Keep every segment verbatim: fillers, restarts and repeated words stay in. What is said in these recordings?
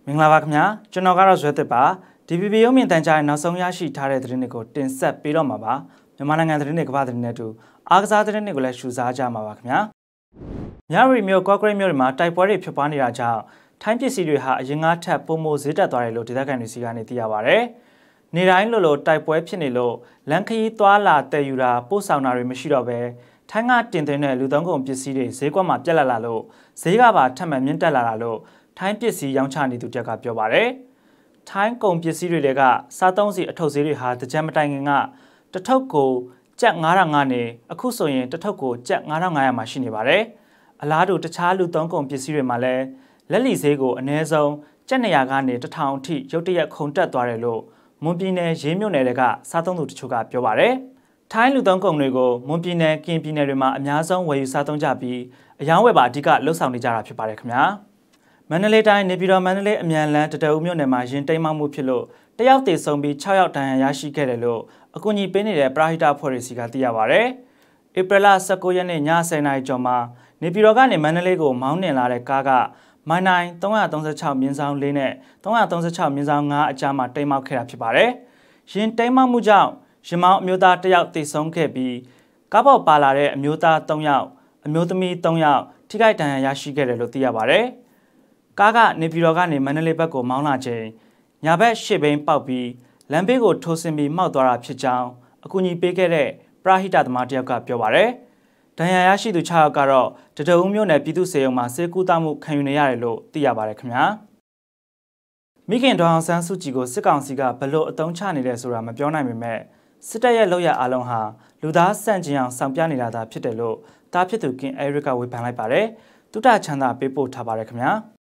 မင်္ဂလာပါခင်ဗျာကျွန်တော်ကတော့ဇွဲသစ်ပါဒီ ပီ ပီ ရုံးမြင့်တန်ကြားရဲ့နောက်ဆုံးရရှိထားတဲ့သတင်းတွေကိုတင်ဆက်ပေးတော့မှာပါမြန်မာနိုင်ငံသတင်းတွေကမ္ဘာသတင်းတွေတူအားကစားသတင်းတွေကိုလည်းရှုစားကြမှာပါခင်ဗျာမြရီမျိုးကော့ကရိတ်မြို့တွေမှာတိုက်ပွဲတွေဖြစ်ပွားနေတာကြောင့်ထိုင်းပစ္စည်းတွေဟာအရင်ကထက်ပိုမိုဈေးတက်သွားတယ်လို့ဒေသခံတွေစီကနေသိရပါဗျနေတိုင်းလိုလိုတိုက်ပွဲဖြစ်နေလို့လန်ခရီးသွားလာတည်ယူတာပို့ဆောင်တာတွေမရှိတော့ဘဲထိုင်းကတင်သွင်းတဲ့လူသုံးကုန်ပစ္စည်းတွေဈေးကွက်မှာပြက်လက်လာလို့ဈေးကပါထပ်မံမြင့်တက်လာတာလို့ထိုင်းပစ္စည်းရောင်းချနေသူတက်ကပြောပါတယ်။ထိုင်းကုန်ပစ္စည်းတွေကစားသုံးစီအထုပ်ဈေးတွေဟာတကြံမတိုင်ခင်ကတထုပ်ကိုကျပ်ငါးထောင်နဲ့အခုဆိုရင်တထုပ်ကိုကျပ်ငါးထောင်ငါးရာမှာရှိနေပါတယ်။အလားတူတခြားလူသုံးကုန်ပစ္စည်းတွေမှာလည်းလက်လီဈေးကိုအနည်းဆုံးကျပ်နှစ်ရာကနေတစ်ထောင်အထိရုတ်တရက်ခုန်တက်သွားတယ်လို့မွန်ပြည်နယ်ရေးမြို့နယ်တွေကစားသုံးသူတချို့ကပြောပါတယ်။ထိုင်းလူသုံးကုန်တွေကိုမွန်ပြည်နယ်ကင်ပြည်နယ်တွေမှာအများဆုံးဝယ်ယူစားသုံးကြပြီးအယောင်းဝယ်ပါအဓိကလှုပ်ဆောင်နေကြတာဖြစ်ပါတယ်ခင်ဗျာ။မန္တလေးတိုင်းနေပြည်တော်မန္တလေးအမြန်လန်းတတအုပ်မြို့နယ်မှာရင်တိမ်မှမှုဖြစ်လို့တယောက်သေဆုံးပြီးခြောက်ယောက်ဒဏ်ရာရရှိခဲ့တယ်လို့အကူအညီပေးနေတဲ့ပရဟိတအဖွဲ့တွေစီကသိရပါဗျ။ဧပြီလ၁၉ရက်နေ့ညဆယ်နာရီကျော်မှာနေပြည်တော်ကနေမန္တလေးကိုမောင်းနှင်လာတဲ့ကားကမိုင်နိုင်၃၃၆မြင်းဆောင်၄နဲ့၃၃၆မြင်းဆောင်၅အကြားမှာတိမ်မှောက်ခဲ့တာဖြစ်ပါတယ်။ရင်တိမ်မှမှုကြောင့်ရင်မောင်းအမျိုးသားတယောက်သေဆုံးခဲ့ပြီးကားပေါ်ပါလာတဲ့အမျိုးသား၃ယောက်အမျိုးသမီး၃ယောက်ထိခိုက်ဒဏ်ရာရရှိခဲ့တယ်လို့သိရပါဗျ။ကားကနေပြည်တော်ကနေမန္တလေးဘက်ကိုမောင်းလာချိန်ညာဘက်ရှေ့ဘိန်းပေါက်ပြီးလမ်းဘေးကိုထိုးဆင်းပြီးမှောက်သွားတာဖြစ်ကြောင်းအကူအညီပေးခဲ့တဲ့ပရဟိတသမားတယောက်ကပြောပါရယ်ဒဏ်ရာရရှိသူ၆ယောက်ကတော့တတအုပ်မြို့နယ်ပြည်သူ့စေယုံမှာဆေးကုသမှုခံယူနေရတယ်လို့သိရပါတယ်ခင်ဗျာမိခင်ဒေါအောင်ဆန်းစုကြည်ကိုစစ်ကောင်စီကဘလို့အတုံးချနေတယ်ဆိုတာမပြောနိုင်ပေမဲ့စစ်တပ်ရဲ့လုပ်ရအားလုံးဟာလူသားဆန့်ကျင်အောင်ဆောင်ပြနေတာသာဖြစ်တယ်လို့တားဖြစ်သူကင်အဲရစ်ကဝေဖန်လိုက်ပါတယ်တုတချမ်းသာပေးပို့ထားပါတယ်ခင်ဗျာ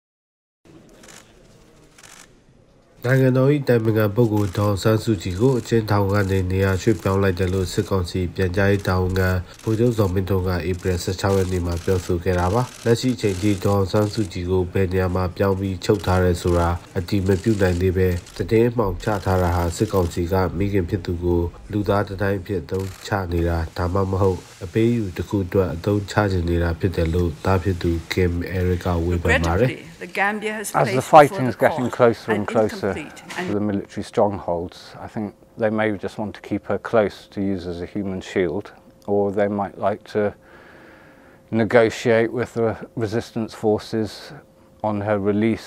နိုင်ငံတော်၏တိုင်ပင်ခံပုဂ္ဂိုလ်ဒေါအောင်ဆန်းစုကြည်ကိုအကျဉ်းထောင်ကနေနေရာရွှေ့ပြောင်းလိုက်တယ်လို့စစ်ကောင်စီပြန်ကြားရေးတာဝန်ခံဗိုလ်ချုပ်ဇော်မင်းထွန်းကဧပြီ၁၆ရက်နေ့မှာပြောဆိုခဲ့တာပါလက်ရှိအချိန်ထိဒေါအောင်ဆန်းစုကြည်ကိုဘယ်နေရာမှာပြောင်းပြီးချုပ်ထားရဲဆိုတာအတိမပြုနိုင်သေးပဲတည်င်းအမှောင်ချထားတာဟာစစ်ကောင်စီကမိခင်ဖြစ်သူကိုလူသားတိုင်းဖြစ်သုံးချနေတာဒါမှမဟုတ်အပေးယူတစ်ခုအတွက်အသုံးချနေနေတာဖြစ်တယ်လို့တားဖြစ်သူကင်အဲရစ်ကဝေဖန်ပါတယ် As the fighting is getting closer and closer to the military strongholds, I think they may just want to keep her close to use as a human shield, or they might like to negotiate with the resistance forces on her release,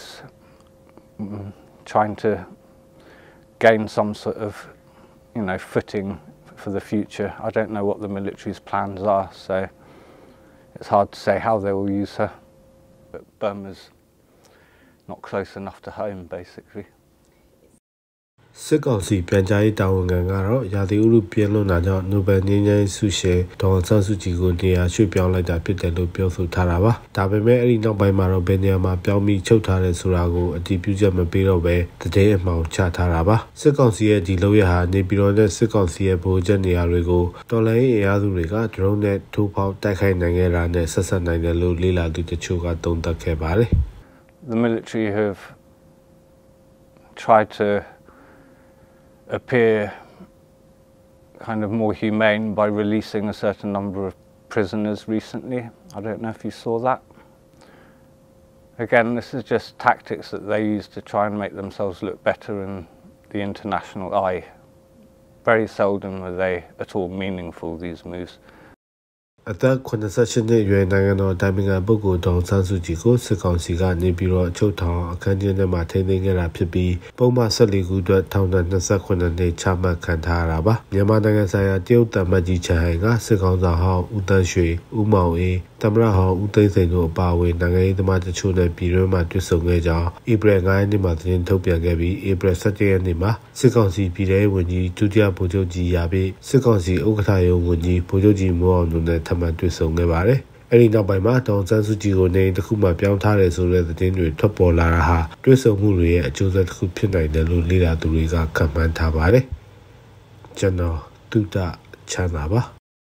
trying to gain some sort of, you know, footing for the future. I don't know what the military's plans are, so it's hard to say how they will use her, but Burma's not close enough to home basically စစ်ကောင်စီပြန်ကြားရေးတာဝန်ခံကတော့ရာသီဥတုပြင်းလွန်းတာကြောင့်နိုဘယ်ငြိမ်းချမ်းရေးဆုရှင်ဒေါအောင်ဆန်းစုကြည်ကိုနေရာရွှေ့ပြောင်းလိုက်တာဖြစ်တယ်လို့ပြောဆိုထားတာပါဒါပေမဲ့အဲ့ဒီနောက်ပိုင်းမှာတော့ဘယ်နေရာမှာပြောင်းပြီးချုပ်ထားတယ်ဆိုတာကိုအတည်ပြုချက်မပေးတော့ဘဲတည်င်းအမှောင်ချထားတာပါစစ်ကောင်စီရဲ့ဒီလုပ်ရဟာနေပြည်တော်နဲ့စစ်ကောင်စီရဲ့ဗိုလ်ချက်နေရာတွေကိုတော်လှန်ရေးအင်အားစုတွေကဒရုန်းနဲ့ထိုးဖောက်တိုက်ခိုက်နိုင်ခဲ့တာနဲ့ဆက်ဆက်နိုင်တယ်လို့လေ့လာသူတချို့ကသုံးသပ်ခဲ့ပါတယ် The military have tried to appear kind of more humane by releasing a certain number of prisoners recently. I don't know if you saw that. Again, this is just tactics that they use to try and make themselves look better in the international eye. Very seldom are they at all meaningful, these moves. အသက်၇၈နှစ်အရွယ်နိုင်ငံတော်တိုင်ပင်ခံပုဂ္ဂိုလ်ဒေါအောင်ဆန်းစုကြည်ကိုစစ်ကောင်စီကနေပြီးတော့အချုပ်ထောင်အခန်းကျင်းထဲမှာထိန်းသိမ်းခဲ့တာဖြစ်ပြီးပုံမှန်၁၄ခုအတွက်ထောင်ဒဏ်၂၈နှစ်ချမှတ်ခံထားရတာပါမြန်မာနိုင်ငံဆိုင်ရာတရုတ်တမ္မတ်ကြီးချန်ဟိုင်ကစစ်ကောင်ဆောင်ဟောင်းဦးတန်းရွှေဦးမောင်အေးသမ္မတဟောင်းဦးသိန်းစိန်တို့အပါအဝင်နိုင်ငံရေးသမားတချို့နဲ့ပြည်တွင်းမှာတွေ့ဆုံခဲ့ကြောင်းဧပြီ၅ရက်နေ့မှာသတင်းထုတ်ပြန်ခဲ့ပြီးဧပြီ၁၇ရက်နေ့မှာစစ်ကောင်စီပြည်ထောင်ဝန်ကြီးဒုတိယဗိုလ်ချုပ်ကြီးရာပြီးစစ်ကောင်စီဥက္ကဋ္ဌရုံးဝန်ကြီးဗိုလ်ချုပ်ကြီးမိုးအောင်တို့နဲ့ထပ်မံတွေ့ဆုံခဲ့ပါတယ်အဲ့ဒီနောက်ပိုင်းမှာဒေါအောင်ဆန်းစုကြည်ကိုနေတစ်ခုမှပြောင်းထားတယ်ဆိုတဲ့သတင်းတွေထွက်ပေါ်လာတာဟာတွေ့ဆုံမှုတွေရဲ့အကျိုးဆက်တစ်ခုဖြစ်နိုင်တယ်လို့လေ့လာသူတွေကခန့်မှန်းထားပါတယ်ကျွန်တော်တုဒချမ်းသာပါ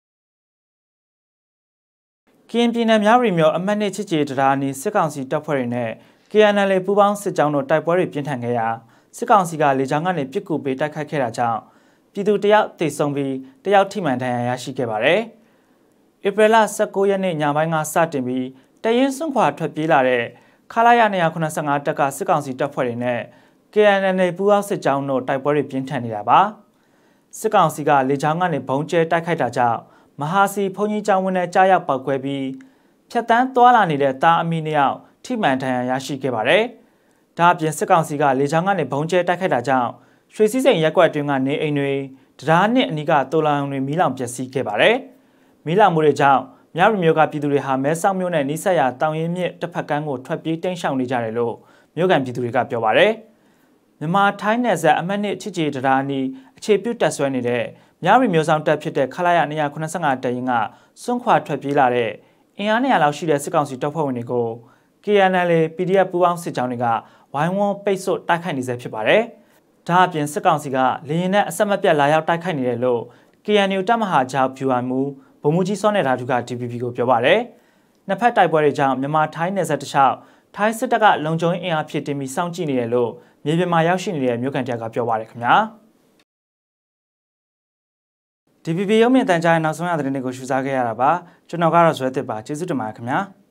ကရင်ပြည်နယ်မြရီမြို့အမှတ်နှစ်ချစ်ကြည်တရားနီးစစ်ကောင်စီတပ်ဖွဲ့တွေနဲ့ K N L ပူးပေါင်းစစ်ကြောင်းတို့တိုက်ပွဲတွေပြင်းထန်ခဲ့ရာစစ်ကောင်စီကလေကြောင်းကနေပစ်ကူပေးတိုက်ခိုက်ခဲ့တာကြောင့်ပြည်သူတယောက်သေဆုံးပြီးတယောက်ထိမှန်ဒဏ်ရာရရှိခဲ့ပါတယ်ဧပြီလ၁၉ရက်နေ့ညပိုင်းကစတင်ပြီးတရင်စွန့်ခွာထွက်ပြေးလာတဲ့ခလာရနေရာခုနစ်ဆယ့်ငါတက်ကစစ်ကောင်စီတပ်ဖွဲ့တွေနဲ့ K N L ပူးပေါင်းစစ်ကြောင်းတို့တိုက်ပွဲတွေပြင်းထန်နေတာပါစစ်ကောင်စီကလေကြောင်းကနေဘုံကျဲတိုက်ခိုက်တာကြောင့်မဟာစီဘုံကြီးကျောင်းဝင်းနဲ့ကြားရောက်ပောက်ကွဲပြီးဖြတ်တန်းသွားလာနေတဲ့တာအမီနှစ်ယောက်ထိမှန်ဒဏ်ရာရရှိခဲ့ပါတယ်ဒါအပြင်စစ်ကောင်စီကလေကြောင်းကနေဘုံကျဲတိုက်ခိုက်တာကြောင့်ရွှေစည်းစိမ်ရက်ကွက်တွင်းကနေအိမ်တွေတရားနှစ်အနီးကတိုလာအောင်တွေမီးလောင်ပျက်စီးခဲ့ပါတယ်မီးလောင်မှုတွေကြောင့်မြရီမျိုးကပြည်သူတွေဟာမဲဆောက်မြို့နဲ့နီးစပ်ရာတောင်ရင်းမြစ်တစ်ဖက်ကမ်းကိုထွက်ပြေးတိမ်းရှောင်နေကြတယ်လို့မြို့ကန်ပြည်သူတွေကပြောပါတယ်မြန်မာထိုင်းနယ်စပ်အမှတ်နှစ်ချစ်ကြည်တရားနီအခြေပြုတက်ဆွဲနေတဲ့မြရီမျိုးဆောင်တက်ဖြစ်တဲ့ခလာရနေရာခုနစ်ဆယ့်ငါတရင်ကစွန့်ခွာထွက်ပြေးလာတဲ့အင်အားနေရာလောက်ရှိတဲ့စစ်ကောင်စီတပ်ဖွဲ့ဝင်တွေကို K N L P D F ပူးပေါင်းစစ်ကြောင်းတွေကဝိုင်းဝန်းပိတ်ဆို့တိုက်ခိုက်နေစေဖြစ်ပါတယ်ဒါအပြင်စစ်ကောင်စီကလေရင်နဲ့အဆက်မပြတ်လာရောက်တိုက်ခိုက်နေတယ်လို့ K N U တပ်မဟာကြောက်ဖြူအမှုဗိုလ်မှူးကြီးစောနေဓာတုက D P P ကိုပြောပါတယ်နှစ်ဖက်တိုက်ပွဲတွေကြောင့်မြန်မာထိုင်းနယ်စပ်တစ်လျှောက်ထိုင်းစစ်တပ်ကလုံခြုံရေးအင်အားဖြည့်တင်ပြီးစောင့်ကြည့်နေတယ်လို့မြေပြင်မှာရောက်ရှိနေတဲ့မြို့ကန်တယောက်ကပြောပါတယ်ခင်ဗျာ D P P ရုံးမြင့်တန်ကြားရဲ့နောက်ဆုံးရသတင်းတွေကိုရှုစားခဲ့ရတာပါကျွန်တော်ကတော့ဇွဲတစ်ပါကျေးဇူးတင်ပါတယ်ခင်ဗျာ